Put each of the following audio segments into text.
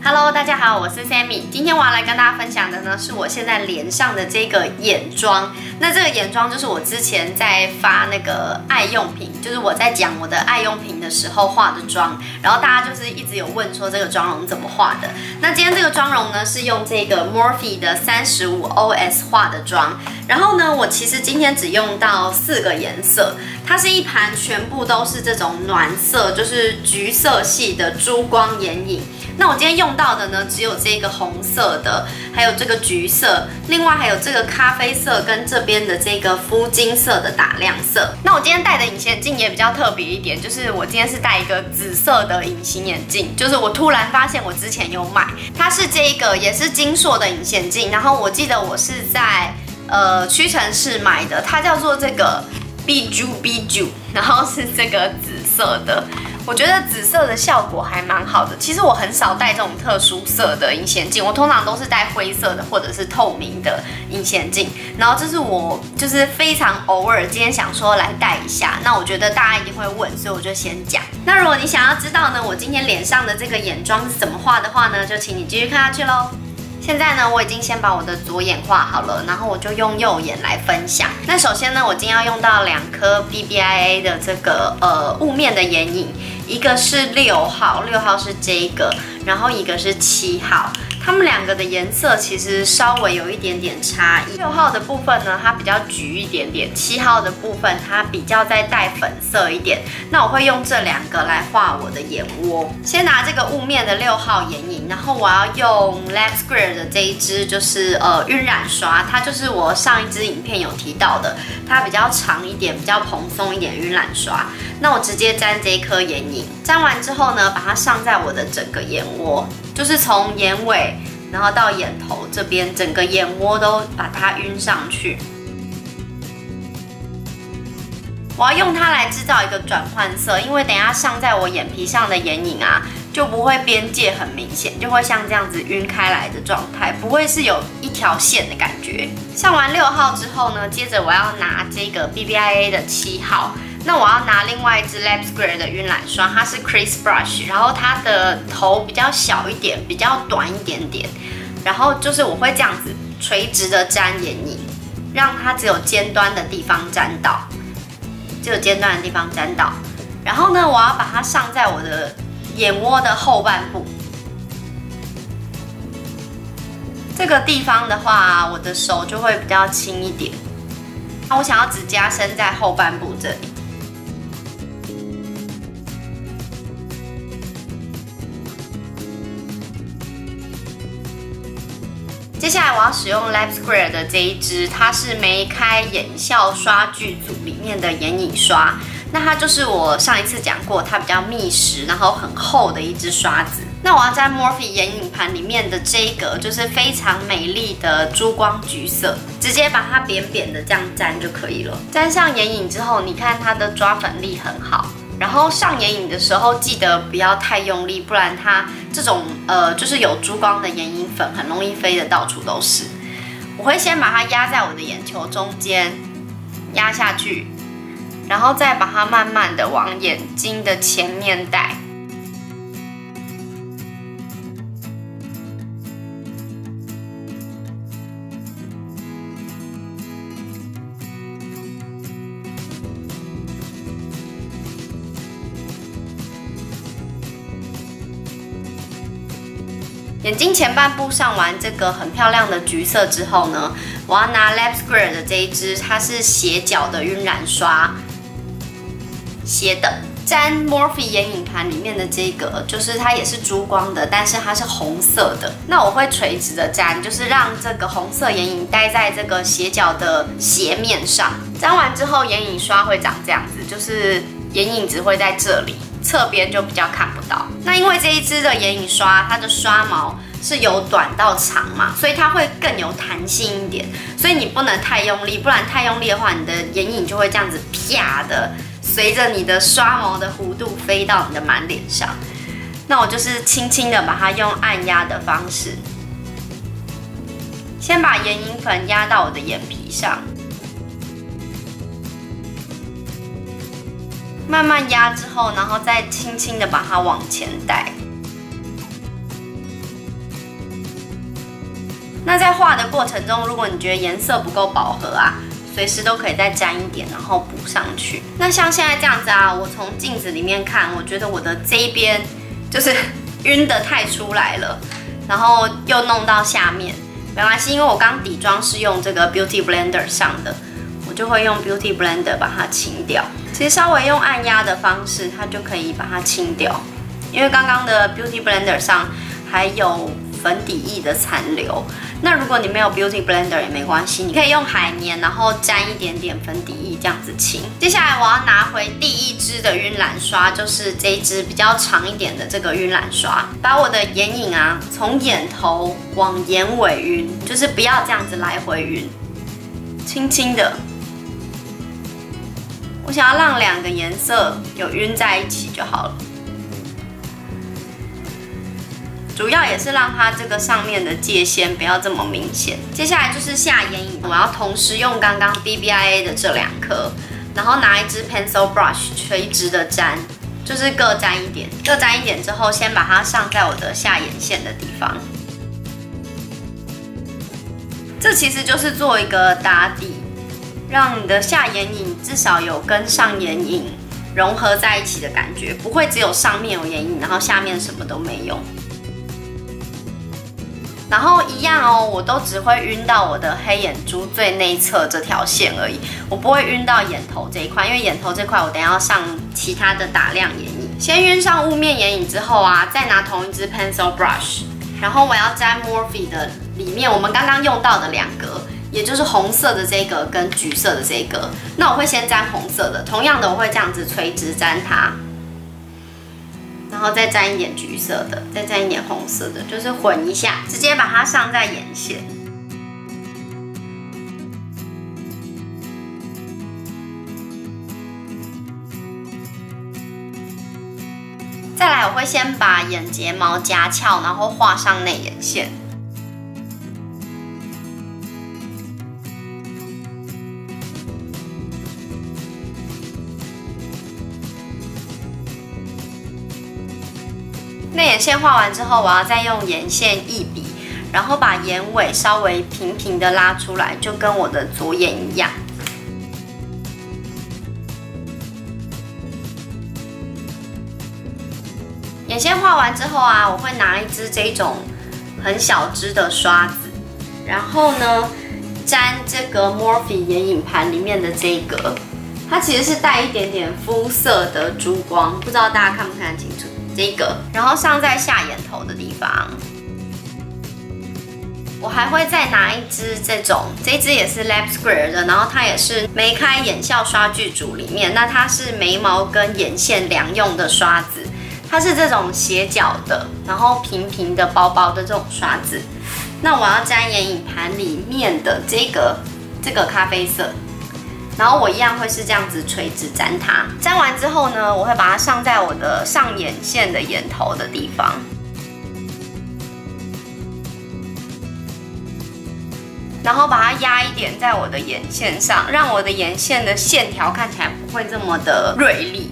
Hello， 大家好，我是 Sammy。今天我要来跟大家分享的呢，是我现在脸上的这个眼妆。那这个眼妆就是我之前在发那个爱用品，就是我在讲我的爱用品的时候化的妆，然后大家就是一直有问说这个妆容怎么化的。那今天这个妆容呢，是用这个 Morphe 的35 OS 化的妆。然后呢，我其实今天只用到4个颜色，它是一盘全部都是这种暖色，就是橘色系的珠光眼影。那我今天用到的呢，只有这个红色的，还有这个橘色，另外还有这个咖啡色跟这边的这个肤金色的打亮色。那我今天戴的隐形眼镜也比较特别一点，就是我今天是戴一个紫色的隐形眼镜，就是我突然发现我之前有买，它是这个也是金硕的隐形眼镜，然后我记得我是在屈臣氏买的，它叫做这个 Bijou， 然后是这个紫色的。我觉得紫色的效果还蛮好的。其实我很少戴这种特殊色的隐形眼镜，我通常都是戴灰色的或者是透明的隐形眼镜。然后这是我就是非常偶尔今天想说来戴一下，那我觉得大家一定会问，所以我就先讲。那如果你想要知道呢，我今天脸上的这个眼妆是怎么画的话呢，就请你继续看下去咯。现在呢，我已经先把我的左眼画好了，然后我就用右眼来分享。那首先呢，我今天要用到2颗 BBIA 的这个雾面的眼影，一个是6号，6号是这个，然后一个是7号。它们2个的颜色其实稍微有一点点差异。6号的部分呢，它比较橘一点点；7号的部分它比较再带粉色一点。那我会用这2个来画我的眼窝。先拿这个雾面的6号眼影，然后我要用 Lab Square 的这一支就是晕染刷，它就是我上一支影片有提到的，它比较长一点、比较蓬松一点晕染刷。那我直接沾这一颗眼影，沾完之后呢，把它上在我的整个眼窝。就是从眼尾，然后到眼头这边，整个眼窝都把它晕上去。我要用它来制造一个转换色，因为等一下上在我眼皮上的眼影啊，就不会边界很明显，就会像这样子晕开来的状态，不会是有一条线的感觉。上完6号之后呢，接着我要拿这个 BBIA 的7号。那我要拿另外一支 Lab Square 的晕染刷，它是 Crease Brush， 然后它的头比较小一点，比较短一点点，然后就是我会这样子垂直的沾眼影，让它只有尖端的地方沾到，只有尖端的地方沾到。然后呢，我要把它上在我的眼窝的后半部。这个地方的话，我的手就会比较轻一点。那我想要只加深在后半部这里。接下来我要使用 Lab Square 的这一支，它是梅开眼笑刷剧组里面的眼影刷。那它就是我上一次讲过，它比较密实，然后很厚的一支刷子。那我要在 Morphe 眼影盘里面的这一个，就是非常美丽的珠光橘色，直接把它扁扁的这样沾就可以了。沾上眼影之后，你看它的抓粉力很好。然后上眼影的时候，记得不要太用力，不然它这种就是有珠光的眼影粉很容易飞得到处都是。我会先把它压在我的眼球中间，压下去，然后再把它慢慢的往眼睛的前面带。眼睛前半部上完这个很漂亮的橘色之后呢，我要拿 Lab Square 的这一支，它是斜角的晕染刷，斜的。沾 Morphe 眼影盘里面的这个，就是它也是珠光的，但是它是红色的。那我会垂直的沾，就是让这个红色眼影待在这个斜角的斜面上。沾完之后，眼影刷会长这样子，就是眼影只会在这里。侧边就比较看不到。那因为这一支的眼影刷，它的刷毛是由短到长嘛，所以它会更有弹性一点。所以你不能太用力，不然太用力的话，你的眼影就会这样子啪的随着你的刷毛的弧度飞到你的满脸上。那我就是轻轻的把它用按压的方式，先把眼影粉压到我的眼皮上。慢慢压之后，然后再轻轻的把它往前带。 那在画的过程中，如果你觉得颜色不够饱和啊，随时都可以再沾一点，然后补上去。那像现在这样子啊，我从镜子里面看，我觉得我的这一边就是晕得太出来了，然后又弄到下面，没关系，因为我刚底妆是用这个 Beauty Blender 上的，我就会用 Beauty Blender 把它清掉。其实稍微用按压的方式，它就可以把它清掉，因为刚刚的 Beauty Blender 上还有粉底液的残留。那如果你没有 Beauty Blender 也没关系，你可以用海绵，然后沾一点点粉底液这样子清。接下来我要拿回第一支的晕染刷，就是这一支比较长一点的这个晕染刷，把我的眼影啊从眼头往眼尾晕，就是不要这样子来回晕，轻轻的。我想要让两个颜色有晕在一起就好了。主要也是让它这个上面的界限不要这么明显。接下来就是下眼影，我要同时用刚刚 BBIA 的这2颗，然后拿一支 pencil brush 垂直的沾，就是各沾一点，各沾一点之后，先把它上在我的下眼线的地方。这其实就是做一个打底，让你的下眼影至少有跟上眼影融合在一起的感觉，不会只有上面有眼影，然后下面什么都没有。然后一样哦，我都只会晕到我的黑眼珠最内侧这条线而已，我不会晕到眼头这一块，因为眼头这块我等一下要上其他的打亮眼影。先晕上雾面眼影之后啊，再拿同一支 pencil brush， 然后我要沾 Morphe 的里面我们刚刚用到的2格，也就是红色的这个跟橘色的这个。那我会先沾红色的，同样的我会这样子垂直沾它。然后再沾一点橘色的，再沾一点红色的，就是混一下，直接把它上在眼线。再来，我会先把眼睫毛夹翘，然后画上内眼线。内眼线画完之后，我要再用眼线一笔，然后把眼尾稍微平平的拉出来，就跟我的左眼一样。眼线画完之后啊，我会拿一支这种很小支的刷子，然后呢，沾这个 Morphe 眼影盘里面的这个，它其实是带一点点肤色的珠光，不知道大家看不看得清楚。这个，然后上在下眼头的地方。我还会再拿一支这种，这一支也是 Lab Square 的，然后它也是眉开眼笑刷具组里面，那它是眉毛跟眼线两用的刷子，它是这种斜角的，然后平平的薄薄的这种刷子。那我要沾眼影盘里面的这个咖啡色。然后我一样会是这样子垂直沾它，沾完之后呢，我会把它上在我的上眼线的眼头的地方，然后把它压一点在我的眼线上，让我的眼线的线条看起来不会这么的锐利。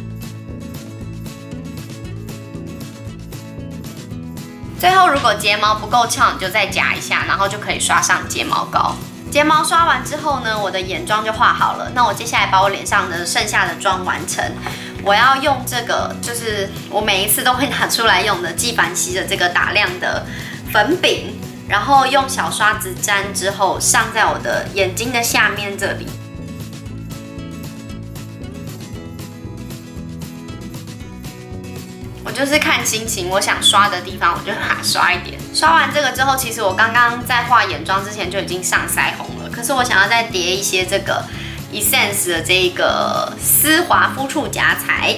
最后，如果睫毛不够翘，你就再夹一下，然后就可以刷上睫毛膏。睫毛刷完之后呢，我的眼妆就画好了。那我接下来把我脸上的剩下的妆完成。我要用这个，就是我每一次都会拿出来用的纪梵希的这个打亮的粉饼，然后用小刷子沾之后，上在我的眼睛的下面这里。我就是看心情，我想刷的地方我就把它刷一点。刷完这个之后，其实我刚刚在画眼妆之前就已经上腮红了，可是我想要再叠一些这个 Essence 的这个丝滑肤触夹彩。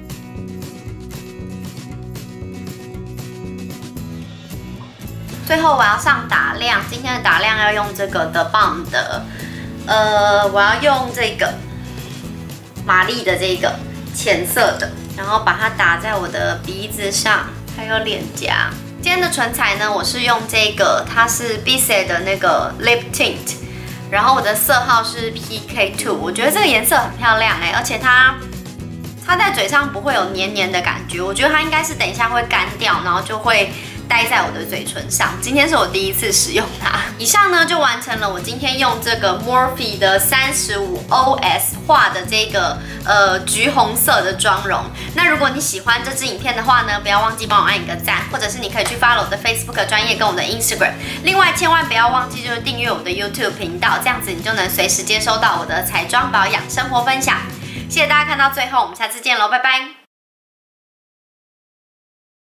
最后我要上打亮，今天的打亮要用这个 The Balm 的，我要用这个玛丽的这个浅色的。然后把它打在我的鼻子上，还有脸颊。今天的唇彩呢，我是用这个，它是 Bissell 的那个 Lip Tint， 然后我的色号是 PK2。我觉得这个颜色很漂亮而且它擦在嘴上不会有黏黏的感觉。我觉得它应该是等一下会干掉，然后就会待在我的嘴唇上。今天是我第一次使用它。以上呢就完成了我今天用这个 Morphe 的35OS 画的这个橘红色的妆容。那如果你喜欢这支影片的话呢，不要忘记帮我按一个赞，或者是你可以去 follow 我的 Facebook 专页跟我的 Instagram。另外千万不要忘记就是订阅我的 YouTube 频道，这样子你就能随时接收到我的彩妆保养生活分享。谢谢大家看到最后，我们下次见喽，拜拜。